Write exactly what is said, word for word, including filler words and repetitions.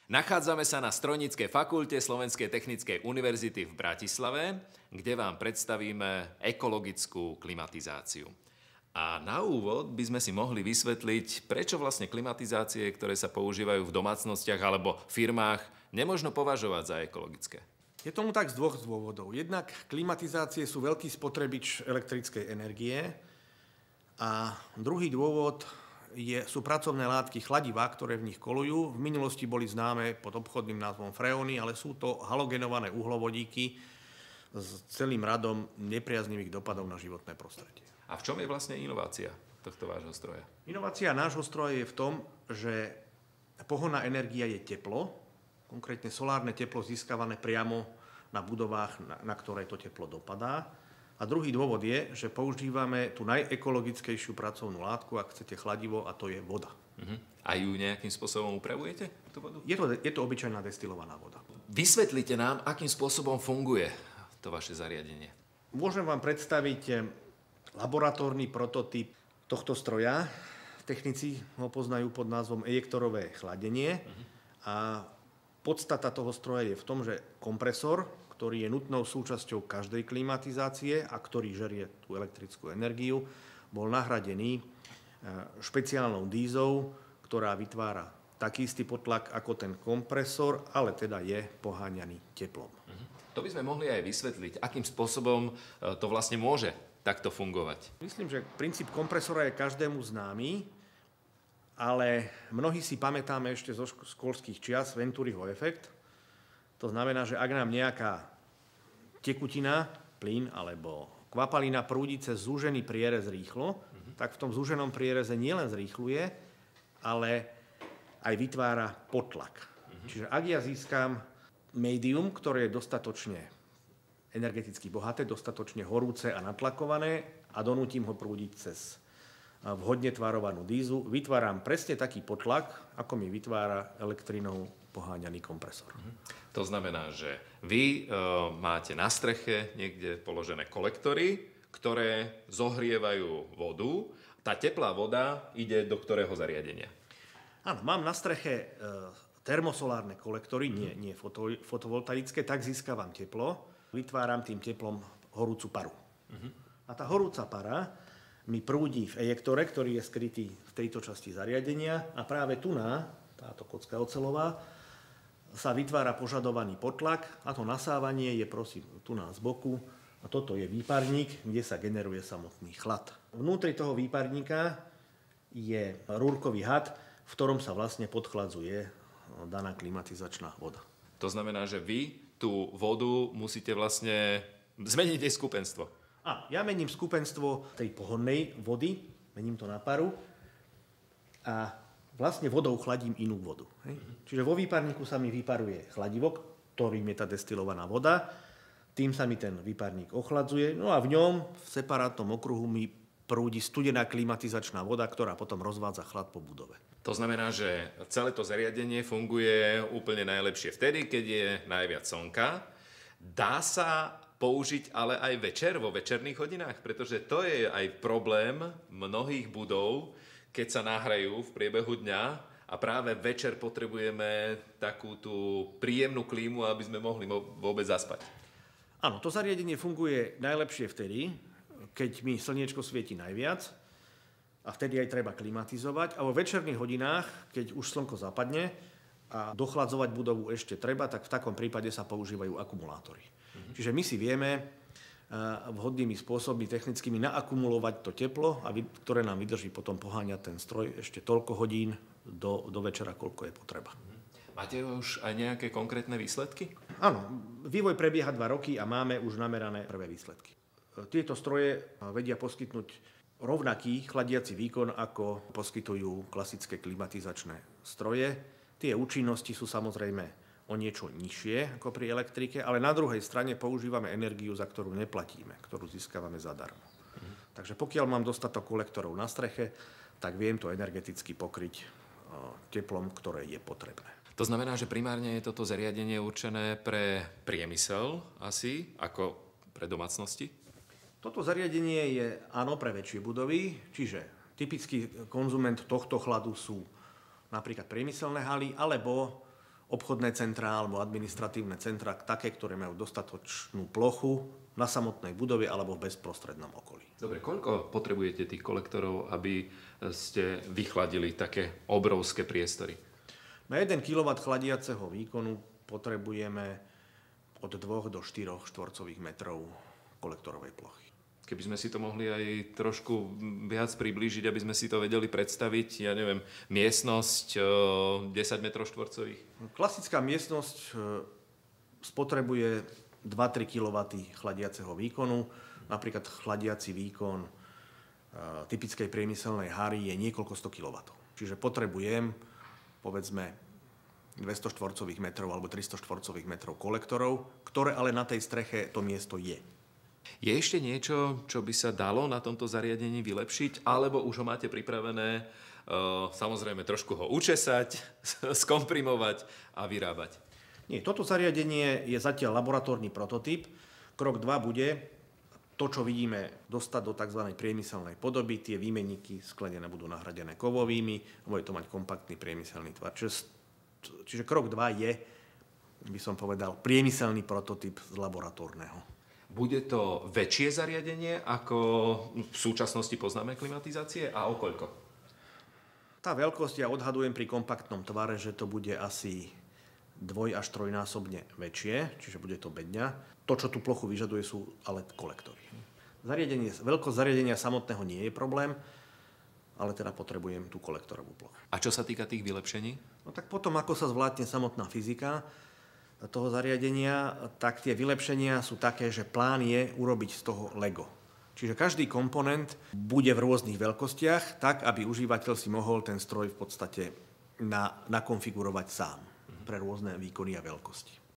Nachádzame sa na Strojníckej fakulte Slovenskej technickej univerzity v Bratislave, kde vám predstavíme ekologickú klimatizáciu. A na úvod by sme si mohli vysvetliť, prečo vlastne klimatizácie, ktoré sa používajú v domácnostiach alebo firmách, nemožno považovať za ekologické. Je tomu tak z dvoch dôvodov. Jednak klimatizácie sú veľký spotrebič elektrickej energie a druhý dôvod je, sú pracovné látky chladivá, ktoré v nich kolujú. V minulosti boli známe pod obchodným názvom freóny, ale sú to halogenované uhlovodíky s celým radom nepriaznivých dopadov na životné prostredie. A v čom je vlastne inovácia tohto vášho stroja? Inovácia nášho stroja je v tom, že pohonná energia je teplo, konkrétne solárne teplo získavané priamo na budovách, na, na ktoré to teplo dopadá. A druhý dôvod je, že používame tú najekologickejšiu pracovnú látku, ak chcete chladivo, a to je voda. Uh-huh. A ju nejakým spôsobom upravujete, tú vodu? Je to, je to obyčajná destilovaná voda. Vysvetlite nám, akým spôsobom funguje to vaše zariadenie. Môžem vám predstaviť laboratórny prototyp tohto stroja. Technici ho poznajú pod názvom ejektorové chladenie. Uh-huh. A podstata toho stroja je v tom, že kompresor, ktorý je nutnou súčasťou každej klimatizácie a ktorý žerie tú elektrickú energiu, bol nahradený špeciálnou dízou, ktorá vytvára taký istý potlak ako ten kompresor, ale teda je poháňaný teplom. To by sme mohli aj vysvetliť, akým spôsobom to vlastne môže takto fungovať. Myslím, že princíp kompresora je každému známy, ale mnohí si pamätáme ešte zo školských čias Venturiho efekt. To znamená, že ak nám nejaká tekutina, plyn alebo kvapalina prúdi cez zúžený prierez rýchlo, uh-huh. tak v tom zúženom priereze nielen zrýchluje, ale aj vytvára potlak. Uh-huh. Čiže ak ja získam médium, ktoré je dostatočne energeticky bohaté, dostatočne horúce a natlakované a donútim ho prúdiť cez vhodne tvarovanú dízu, vytváram presne taký potlak, ako mi vytvára elektrinou poháňaný kompresor. To znamená, že vy e, máte na streche niekde položené kolektory, ktoré zohrievajú vodu. Tá teplá voda ide do ktorého zariadenia? Áno, mám na streche e, termosolárne kolektory, nie, nie foto, fotovoltaické, tak získavam teplo, vytváram tým teplom horúcu paru. Uh-huh. A tá horúca para mi prúdi v ejektore, ktorý je skrytý v tejto časti zariadenia a práve tu na, táto kocka oceľová, sa vytvára požadovaný potlak a to nasávanie je prosím tu na z boku a toto je výparník, kde sa generuje samotný chlad. Vnútri toho výparníka je rúrkový had, v ktorom sa vlastne podchladzuje daná klimatizačná voda. To znamená, že vy tú vodu musíte vlastne zmeniť jej skupenstvo. A ja mením skupenstvo tej pohonnej vody, mením to na paru a vlastne vodou chladím inú vodu. Hej? Mm-hmm. Čiže vo výparníku sa mi vyparuje chladivo, ktorým je tá destilovaná voda, tým sa mi ten výparník ochladzuje, no a v ňom v separátnom okruhu mi prúdi studená klimatizačná voda, ktorá potom rozvádza chlad po budove. To znamená, že celé to zariadenie funguje úplne najlepšie vtedy, keď je najviac slnka. Dá sa použiť ale aj večer, vo večerných hodinách, pretože to je aj problém mnohých budov, keď sa nahrajú v priebehu dňa a práve večer potrebujeme takú tú príjemnú klímu, aby sme mohli vôbec zaspať. Áno, to zariadenie funguje najlepšie vtedy, keď mi slniečko svieti najviac a vtedy aj treba klimatizovať. A vo večerných hodinách, keď už slnko zapadne a dochladzovať budovu ešte treba, tak v takom prípade sa používajú akumulátory. Mhm. Čiže my si vieme vhodnými spôsobmi technickými naakumulovať to teplo, a ktoré nám vydrží potom poháňať ten stroj ešte toľko hodín do, do večera, koľko je potreba. Máte už aj nejaké konkrétne výsledky? Áno, vývoj prebieha dva roky a máme už namerané prvé výsledky. Tieto stroje vedia poskytnúť rovnaký chladiaci výkon, ako poskytujú klasické klimatizačné stroje. Tie účinnosti sú samozrejme o niečo nižšie ako pri elektrike, ale na druhej strane používame energiu, za ktorú neplatíme, ktorú získavame zadarmo. Mhm. Takže pokiaľ mám dostatok kolektorov na streche, tak viem to energeticky pokryť teplom, ktoré je potrebné. To znamená, že primárne je toto zariadenie určené pre priemysel asi, ako pre domácnosti? Toto zariadenie je áno pre väčšie budovy, čiže typický konzument tohto chladu sú napríklad priemyselné haly alebo obchodné centrá alebo administratívne centrá, také, ktoré majú dostatočnú plochu na samotnej budove alebo v bezprostrednom okolí. Dobre, koľko potrebujete tých kolektorov, aby ste vychladili také obrovské priestory? Na jeden kilowatt chladiaceho výkonu potrebujeme od dvoch do štyroch štvorcových metrov kolektorovej plochy. Keby sme si to mohli aj trošku viac priblížiť, aby sme si to vedeli predstaviť, ja neviem, miestnosť desať metrov štvorcových? Klasická miestnosť spotrebuje dva až tri kilowatty chladiaceho výkonu. Napríklad chladiaci výkon typickej priemyselnej hary je niekoľko sto kilowattov. Čiže potrebujem, povedzme, dvesto štvorcových metrov alebo tristo štvorcových metrov kolektorov, ktoré ale na tej streche to miesto je. Je ešte niečo, čo by sa dalo na tomto zariadení vylepšiť, alebo už ho máte pripravené, samozrejme trošku ho učesať, skomprimovať a vyrábať? Nie, toto zariadenie je zatiaľ laboratórny prototyp. Krok dva bude to, čo vidíme, dostať do tzv. Priemyselnej podoby. Tie výmenníky sklenené budú nahradené kovovými, bude to mať kompaktný priemyselný tvar. Čiže, čiže krok dva je, by som povedal, priemyselný prototyp z laboratórneho. Bude to väčšie zariadenie, ako v súčasnosti poznáme klimatizácie, a o koľko? Tá veľkosť ja odhadujem pri kompaktnom tvare, že to bude asi dvoj až trojnásobne väčšie, čiže bude to bedňa. To, čo tú plochu vyžaduje, sú ale kolektory. Zariadenie, veľkosť zariadenia samotného nie je problém, ale teda potrebujem tú kolektorovú plochu. A čo sa týka tých vylepšení? No tak potom, ako sa zvládne samotná fyzika toho zariadenia, tak tie vylepšenia sú také, že plán je urobiť z toho Lego. Čiže každý komponent bude v rôznych veľkostiach, tak, aby užívateľ si mohol ten stroj v podstate na, nakonfigurovať sám pre rôzne výkony a veľkosti.